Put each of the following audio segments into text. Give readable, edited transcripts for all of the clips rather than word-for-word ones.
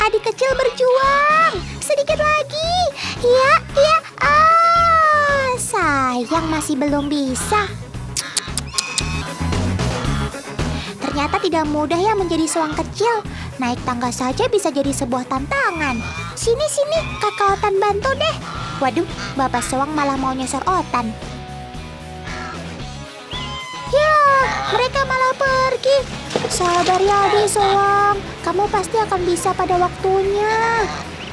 adik kecil berjuang. Sedikit lagi. Ya. Sayang masih belum bisa. Ternyata tidak mudah ya menjadi soang kecil. Naik tangga saja bisa jadi sebuah tantangan. Sini, kakak Otan bantu deh. Waduh, bapak soang malah mau nyosor Otan. Ya, mereka malah pergi. Sabar ya adik soang, kamu pasti akan bisa pada waktunya.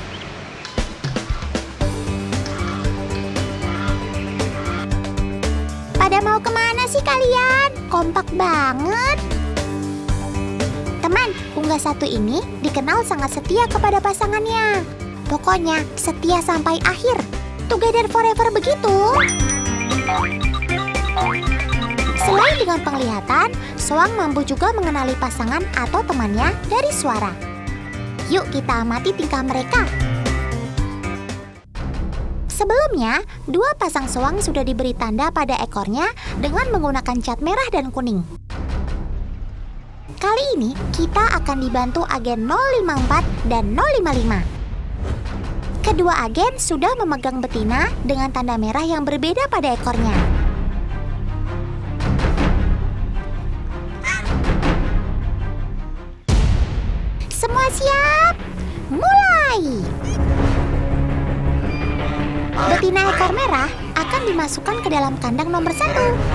Pada mau kemana sih kalian? Kompak banget. Teman, unggas satu ini dikenal sangat setia kepada pasangannya. Pokoknya setia sampai akhir. Together forever begitu. Selain dengan penglihatan, soang mampu juga mengenali pasangan atau temannya dari suara. Yuk kita amati tingkah mereka. Sebelumnya, dua pasang soang sudah diberi tanda pada ekornya dengan menggunakan cat merah dan kuning. Kali ini kita akan dibantu agen 054 dan 055. Kedua agen sudah memegang betina dengan tanda merah yang berbeda pada ekornya. Semua siap? Mulai! Betina ekor merah akan dimasukkan ke dalam kandang nomor 1.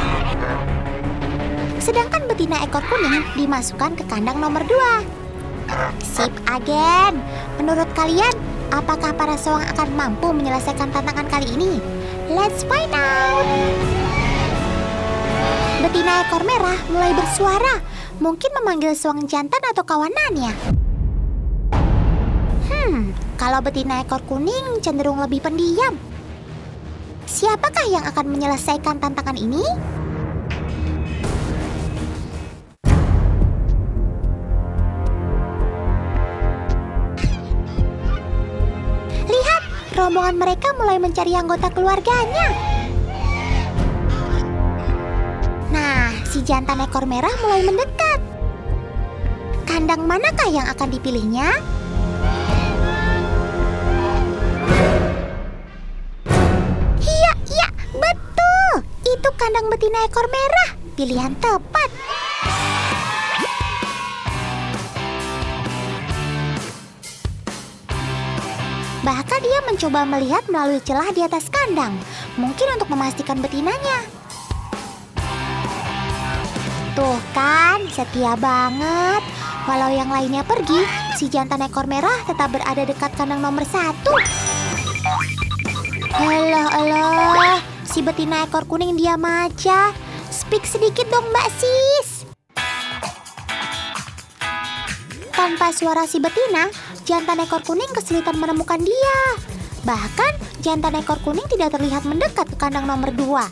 Sedangkan betina ekor kuning dimasukkan ke kandang nomor 2. Sip agen, menurut kalian apakah para soang akan mampu menyelesaikan tantangan kali ini? Let's find out! Betina ekor merah mulai bersuara, mungkin memanggil soang jantan atau kawanannya. Kalau betina ekor kuning cenderung lebih pendiam. Siapakah yang akan menyelesaikan tantangan ini? Lihat, rombongan mereka mulai mencari anggota keluarganya. Nah, si jantan ekor merah mulai mendekat. Kandang manakah yang akan dipilihnya? Iya, betul. Itu kandang betina ekor merah. Pilihan tepat. Bahkan dia mencoba melihat melalui celah di atas kandang. Mungkin untuk memastikan betinanya. Tuh kan, setia banget. Walau yang lainnya pergi, si jantan ekor merah tetap berada dekat kandang nomor 1. Alah, si betina ekor kuning diam aja. Speak sedikit dong Mbak Sis. Tanpa suara si betina, jantan ekor kuning kesulitan menemukan dia. Bahkan, jantan ekor kuning tidak terlihat mendekat ke kandang nomor 2.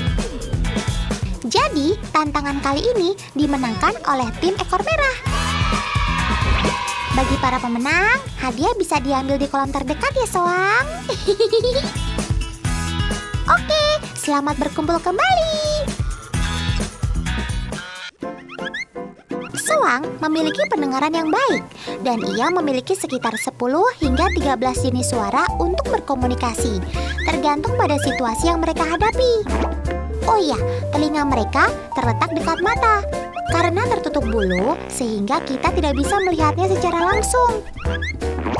Jadi, tantangan kali ini dimenangkan oleh tim ekor merah. Bagi para pemenang, hadiah bisa diambil di kolam terdekat ya soang. Oke, selamat berkumpul kembali. Soang memiliki pendengaran yang baik dan ia memiliki sekitar 10 hingga 13 jenis suara untuk berkomunikasi, tergantung pada situasi yang mereka hadapi. Oh iya, telinga mereka terletak dekat mata karena tertutup bulu sehingga kita tidak bisa melihatnya secara langsung.